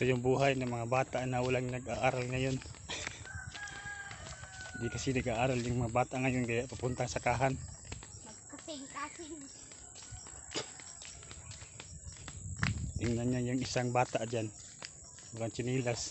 Ito yung buhay ng mga bata na walang nag-aaral ngayon. Hindi kasi nag-aaral yung mga bata ngayon kaya papuntang sakahan. Magkasing-kasing. Tingnan niya yung isang bata dyan. Mukhang chinilas.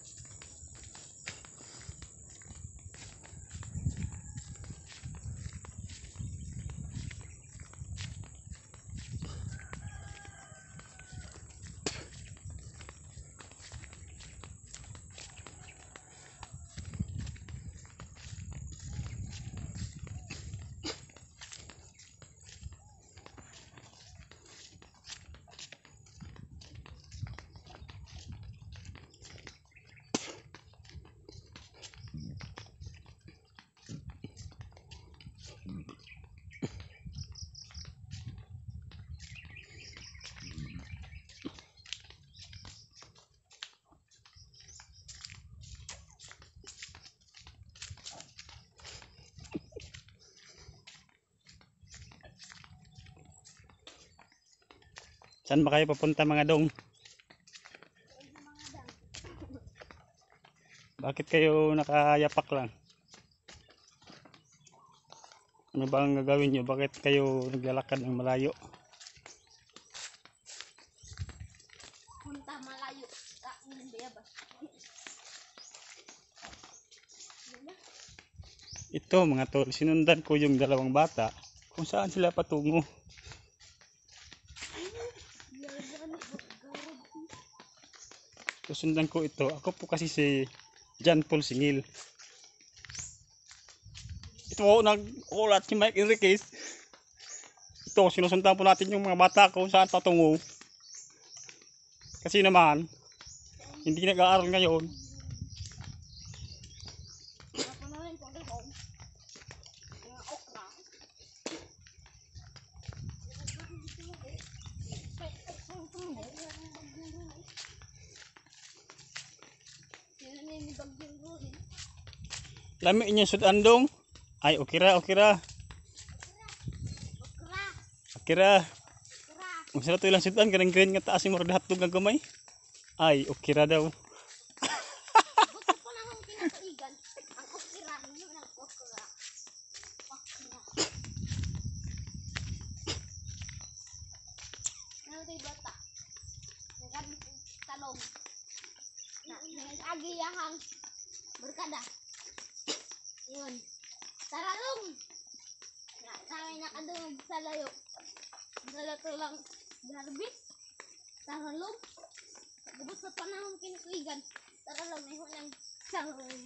Saan ba kayo papunta mga dong? Bakit kayo nakayapak lang? Ano ba ang gagawin nyo? Bakit kayo naglalakad ng malayo? Punta malayo. Ito mga tol, sinundan ko yung dalawang bata kung saan sila patungo. Susundan ko ito. Ako po kasi si John Paul Singil. Ito nag-ulat si Mike Enriquez. Ito, sinusundan po natin yung mga bata kung saan patungo. Kasi naman, hindi nag-aaral ngayon. Lami niya sud andong. Ay, okay ra. Ang sarap to ilang sudan kanang green nga taas mo ra hatog ang gamay. Ay, okay ra daw. Agiyahang berkada. Yun. Taralong. Kami nakadungog sa layo. Nalato lang garbis. Taralong. Gubot sa panahon kinikuigan. Taralong may hunang salong.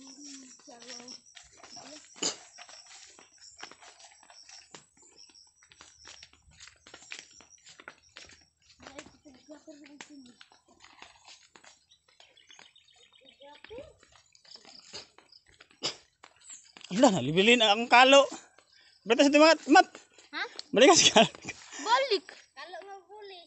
Ala na libilin ang kalo. Betas di mat. Ha? Balik ka kalo. Balik. Kalo nga balik.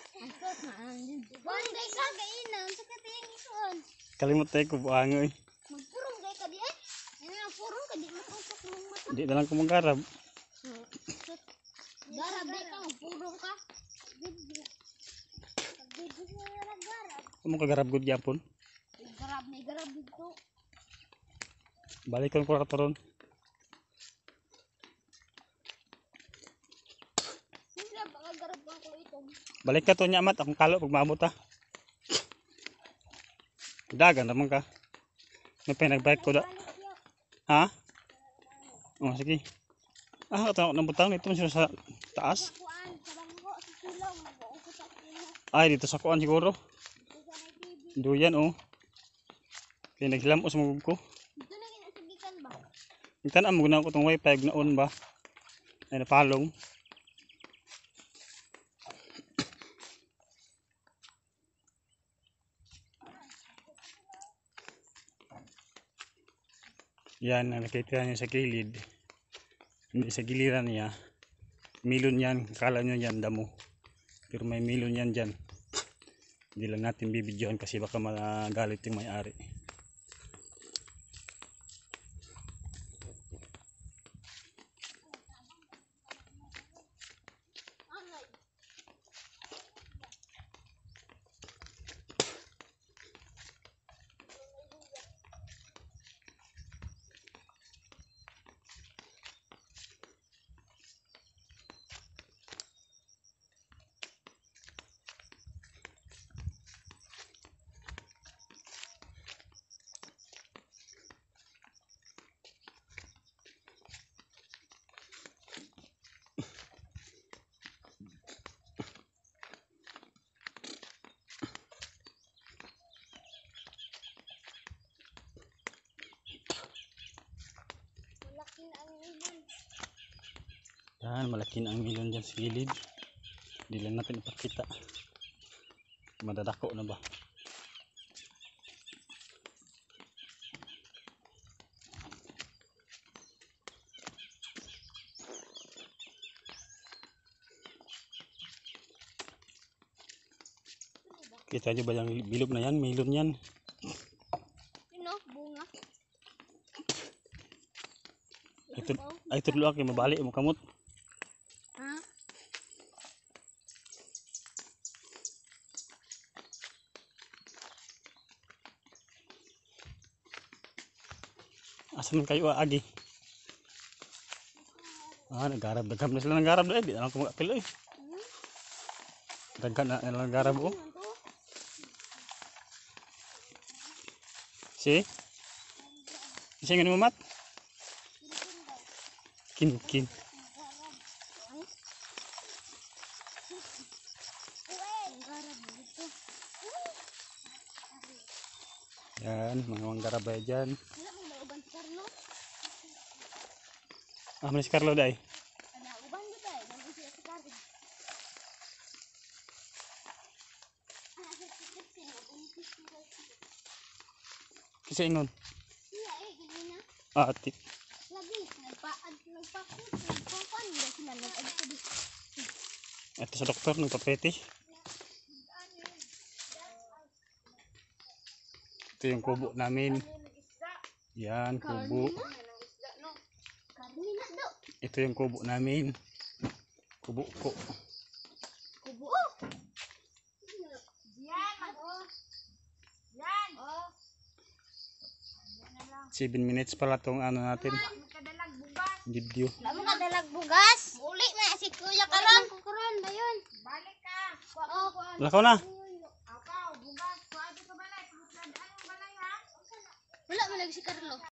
Balik ka kainan sa katiyang isuon. Kalimot tayo ko buangoy. Magpurong kay ka di ay. Ano purong ka di matusok mong mata. Hindi na lang ko manggarab. Garab di ka magpurong ka. Bibig na garab. Amo ka garab gud gyapon. Garab dito. Balik ko ra karon. Hindi ba garab ko ito. Balik ka to nya mat akong kalo pag maabot ha. Dagan naman ka. May pinagbike ko da. Ha? Oh, sige. Ah, ito nang butang ito man sa taas. Ay, dito sa kuan siguro. Duyan oh. Kaya naghilam o sa mugog ko. Dito na kinasigikan ba? Nagtanam mo na ko itong wifi na on ba? Ay napalong. Yan ang nakita niya sa kilid. Hindi sa giliran niya. Milon yan. Kala nyo yan damo. Pero may milon yan dyan. Hindi lang natin bibidyoan kasi baka magalit yung may-ari. Yan, malaki na ang milon dyan sa gilid. Hindi lang natin ipakita. Madadako na ba? Kita nyo ba yung bilog na yan? Milon yan. Sino? Bunga. Ito dulu ako mabalik mo kamot. Ha? Asa man kayo agi? Naggarab. Dagham na sila ng garab doon. Di na lang ko magapil eh. Dagham na lang garab oh. Si? Isa nga mo mat? Kin. Yan, mga manggarabay dyan. Wala mo may uban si Carlo. Manis Carlo day. Ada uban kita eh. Nang usia si Carlo. Kisa ingon. Iya gini na. Tip. Lagi nagpakot. Nagpapan. Hindi sila nag-agpudi. Ito sa doktor, nagpapeti. Ito yung kubo namin. Yan, kubo. Karina daw. Ito yung kubo namin. Kubo ko. Kubo. Yan. Yan. 7 minutes pala tong ano natin. Video. Wala mo kadalag bugas. Uli na si Kuya Karon. Karon dayon. Balik ka. Lakaw na. Wala mo lagi si Carlo.